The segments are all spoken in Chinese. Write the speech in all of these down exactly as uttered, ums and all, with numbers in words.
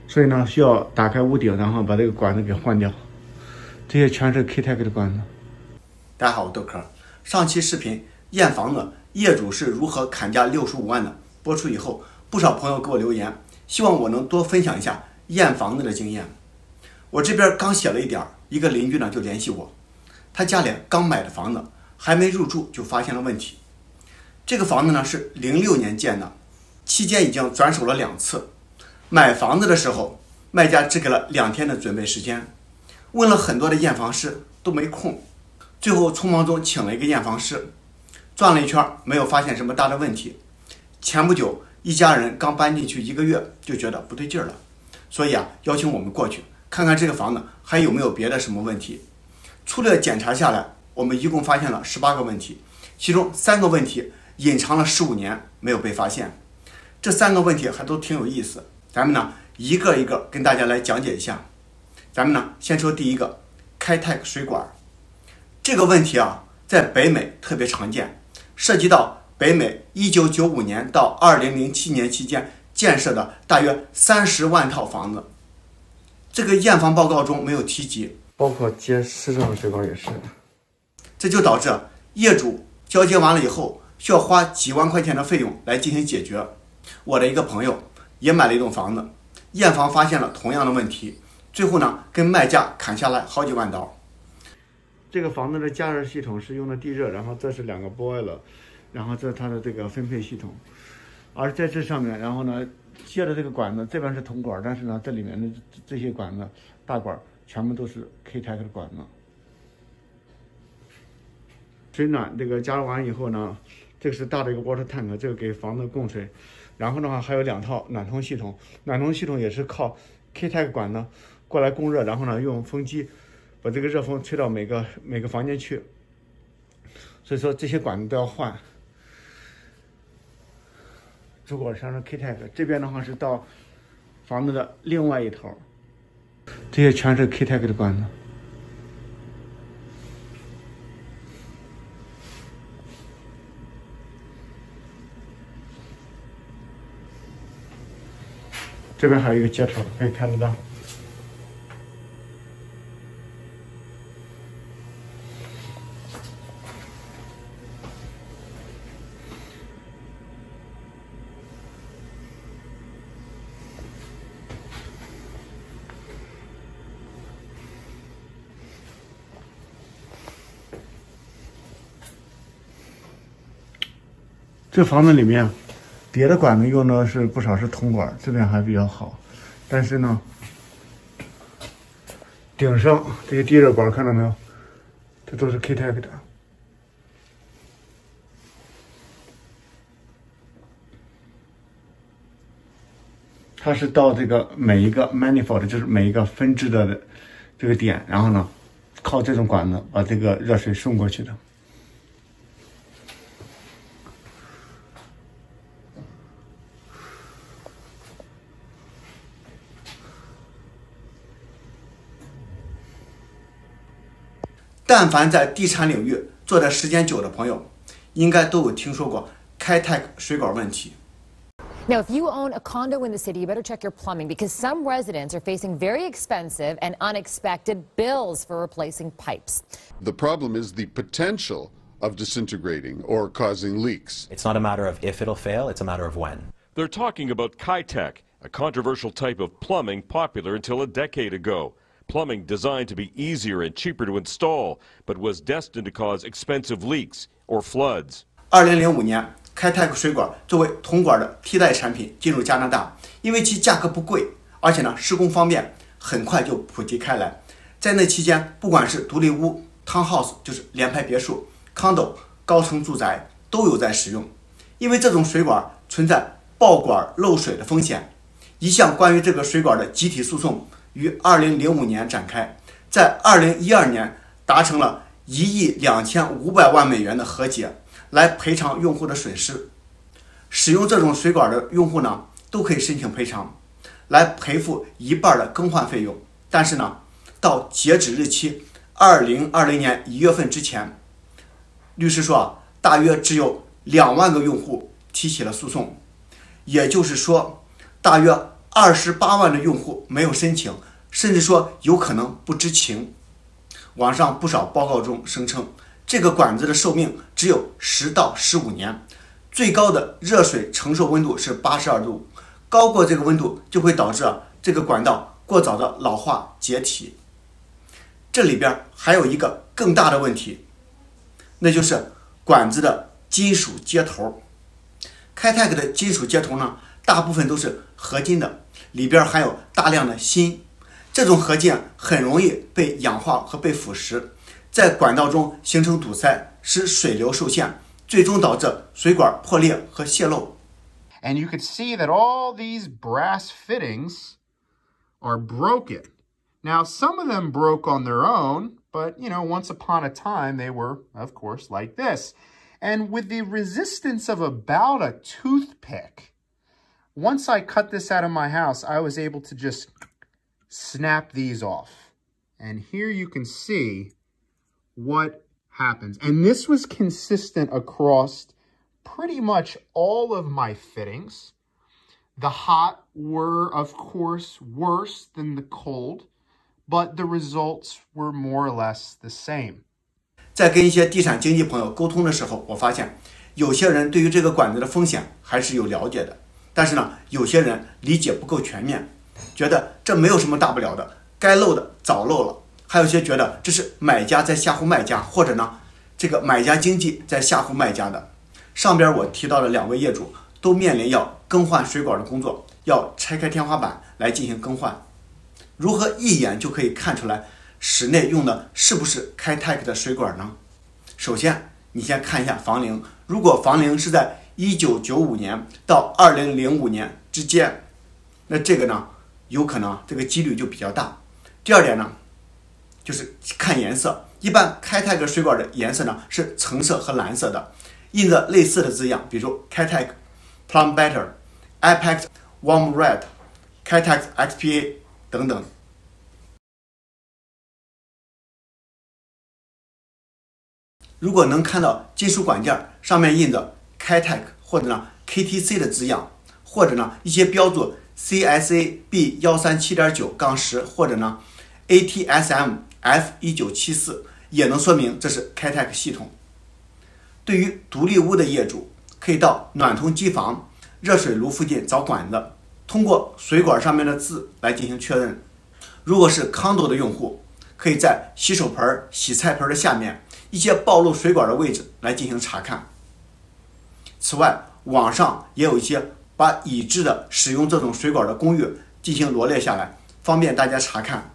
所以呢需要打开屋顶，然后把这个管子给换掉。这些全是 K-Tech 的管子。 大家好，我豆壳。上期视频验房子业主是如何砍价六十五万的，播出以后，不少朋友给我留言，希望我能多分享一下验房子的经验。我这边刚写了一点，一个邻居呢就联系我，他家里刚买的房子，还没入住就发现了问题。这个房子呢是零六年建的，期间已经转手了两次。买房子的时候，卖家只给了两天的准备时间，问了很多的验房师都没空，最后匆忙中请了一个验房师，转了一圈没有发现什么大的问题。前不久一家人刚搬进去一个月就觉得不对劲儿了，所以啊邀请我们过去看看这个房子还有没有别的什么问题。粗略检查下来，我们一共发现了十八个问题，其中三个问题隐藏了十五年没有被发现。这三个问题还都挺有意思，咱们呢一个一个跟大家来讲解一下。咱们呢先说第一个，K-Tech水管。这个问题啊在北美特别常见，涉及到北美一九九五年到二零零七年期间建设的大约三十万套房子。这个验房报告中没有提及， 包括接市政水管也是。 这就导致业主交接完了以后需要花几万块钱的费用来进行解决。我的一个朋友也买了一栋房子，验房发现了同样的问题，最后呢跟卖家砍下来好几万刀。 这个房子的加热系统是用的地热，然后这是两个 boiler， 然后这是它的这个分配系统。而在这上面，然后呢接的这个管子这边是铜管，但是呢这里面的这些管子大管全部都是 K-Tech 的管子。水暖这个加热完以后呢，这个是大的一个 water tank， 这个给房子供水。然后的话还有两套暖通系统，暖通系统也是靠 K-Tech 管呢过来供热，然后呢用风机把这个热风吹到每个每个房间去。所以说这些管子都要换。主管上是 K-Tech， 这边的话是到房子的另外一头，这些全是 K-Tech 的管子。这边还有一个接头，可以看得到。这房子里面别的管子用的是不少是铜管，这边还比较好，但是呢顶上这些地热管看到没有，这都是 K-Tech 的。它是到这个每一个 manifold， 就是每一个分支的这个点，然后呢靠这种管子把这个热水送过去的。 但凡在地产领域做的时间久的朋友，应该都有听说过 K-Tech 水管问题。 Now, if you own a condo in the city, you better check your plumbing because some residents are facing very expensive and unexpected bills for replacing pipes. The problem is the potential of disintegrating or causing leaks. It's not a matter of if it'll fail, it's a matter of when. They're talking about K-Tech, a controversial type of plumbing popular until a decade ago. Plumbing designed to be easier and cheaper to install, but was destined to cause expensive leaks or floods. 二零零五年 K-Tech 水管作为铜管的替代产品进入加拿大，因为其价格不贵，而且呢施工方便，很快就普及开来。在那期间，不管是独立屋、townhouse 就是联排别墅、condo 高层住宅都有在使用。因为这种水管存在爆管漏水的风险，一项关于这个水管的集体诉讼于二零零五年展开，在二零一二年达成了一亿两千五百万美元的和解，来赔偿用户的损失。使用这种水管的用户呢，都可以申请赔偿，来赔付一半的更换费用。但是呢，到截止日期二零二零年一月份之前，律师说啊，大约只有两万个用户提起了诉讼，也就是说，大约二十八万的用户没有申请，甚至说有可能不知情。网上不少报告中声称，这个管子的寿命只有十到十五年，最高的热水承受温度是八十二度，高过这个温度就会导致啊这个管道过早的老化解体。这里边还有一个更大的问题，那就是管子的金属接头。Kitec的金属接头呢，大部分都是合金的，里边含有大量的锌。这种合金很容易被氧化和被腐蚀，在管道中形成堵塞，使水流受限，最终导致水管破裂和泄漏。 And you could see that all these brass fittings are broken. Now, some of them broke on their own, but, you know, once upon a time, they were, of course, like this. And with the resistance of about a toothpick, once I cut this out of my house, I was able to just snap these off. And here you can see what happens. And this was consistent across pretty much all of my fittings. The hot were, of course, worse than the cold, but the results were more or less the same. 在跟一些地产经纪朋友沟通的时候，我发现有些人对于这个管子的风险还是有了解的，但是呢，有些人理解不够全面，觉得这没有什么大不了的，该漏的早漏了。还有些觉得这是买家在吓唬卖家，或者呢，这个买家经纪在吓唬卖家的。上边我提到的两位业主都面临要更换水管的工作，要拆开天花板来进行更换。如何一眼就可以看出来室内用的是不是Kitec的水管呢？首先，你先看一下房龄，如果房龄是在一九九五年到二零零五年之间，那这个呢，有可能这个几率就比较大。第二点呢，就是看颜色，一般Kitec水管的颜色呢是橙色和蓝色的，印着类似的字样，比如 Kitec Plum Better、Apex Warm Red、Kitec X P A 等等。如果能看到金属管件上面印着 Kitec 或者呢 K T C 的字样，或者呢一些标注 C S A B 一三七点九杠十 或者呢 A T S M F 一九七四，也能说明这是Kitec系统。对于独立屋的业主，可以到暖通机房、热水炉附近找管子，通过水管上面的字来进行确认。如果是 condo 的用户，可以在洗手盆、洗菜盆的下面一些暴露水管的位置来进行查看。此外，网上也有一些把已知的使用这种水管的公寓进行罗列下来，方便大家查看。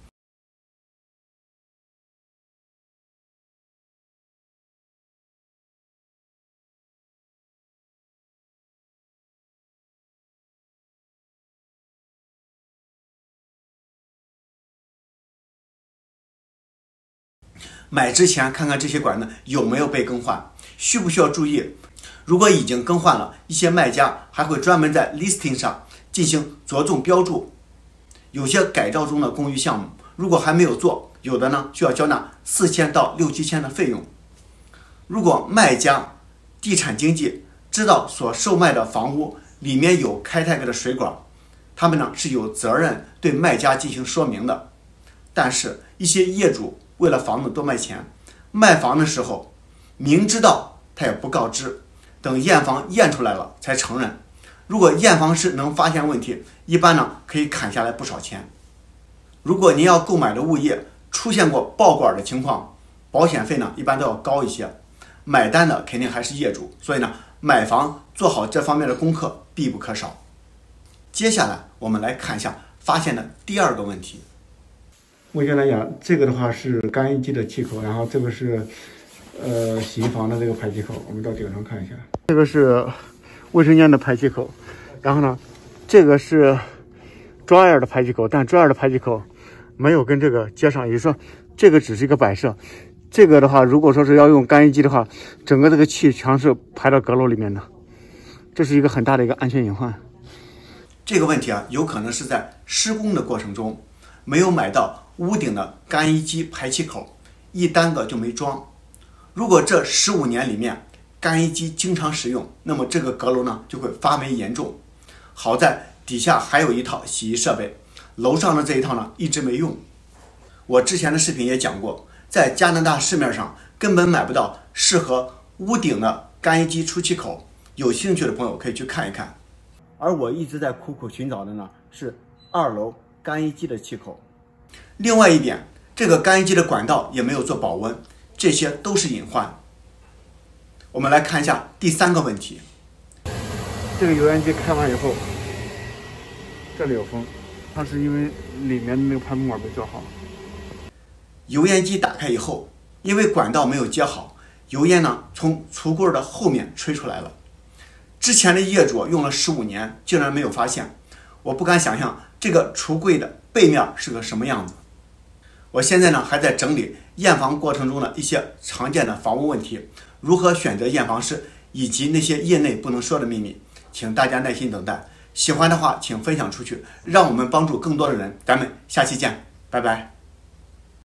买之前看看这些管子有没有被更换，需不需要注意。如果已经更换了，一些卖家还会专门在 listing 上进行着重标注。有些改造中的公寓项目，如果还没有做，有的呢需要交纳四千到六七千的费用。如果卖家、地产经纪知道所售卖的房屋里面有Kitec的水管，他们呢是有责任对卖家进行说明的。但是，一些业主为了房子多卖钱，卖房的时候明知道他也不告知，等验房验出来了才承认。如果验房师能发现问题，一般呢可以砍下来不少钱。如果您要购买的物业出现过爆管的情况，保险费呢一般都要高一些，买单的肯定还是业主，所以呢买房做好这方面的功课必不可少。接下来我们来看一下发现的第二个问题。 目前来讲，这个的话是干衣机的气口，然后这个是呃洗衣房的这个排气口，我们到顶上看一下。这个是卫生间的排气口，然后呢，这个是 dryer 的排气口，但 dryer 的排气口没有跟这个接上，也就是说这个只是一个摆设。这个的话，如果说是要用干衣机的话，整个这个气全是排到阁楼里面的，这是一个很大的一个安全隐患。 这个问题啊，有可能是在施工的过程中没有买到屋顶的干衣机排气口，一单个就没装。如果这十五年里面干衣机经常使用，那么这个阁楼呢就会发霉严重。好在底下还有一套洗衣设备，楼上的这一套呢一直没用。我之前的视频也讲过，在加拿大市面上根本买不到适合屋顶的干衣机出气口，有兴趣的朋友可以去看一看。而我一直在苦苦寻找的呢是二楼干衣机的气口。另外一点，这个干衣机的管道也没有做保温，这些都是隐患。我们来看一下第三个问题。 这个油烟机开完以后，这里有风，它是因为里面的那个排风管没做好。 油烟机打开以后，因为管道没有接好，油烟呢从橱柜的后面吹出来了。之前的业主用了十五年，竟然没有发现，我不敢想象这个橱柜的背面是个什么样子。我现在呢还在整理验房过程中的一些常见的房屋问题，如何选择验房师，以及那些业内不能说的秘密，请大家耐心等待。喜欢的话请分享出去，让我们帮助更多的人。咱们下期见，拜拜。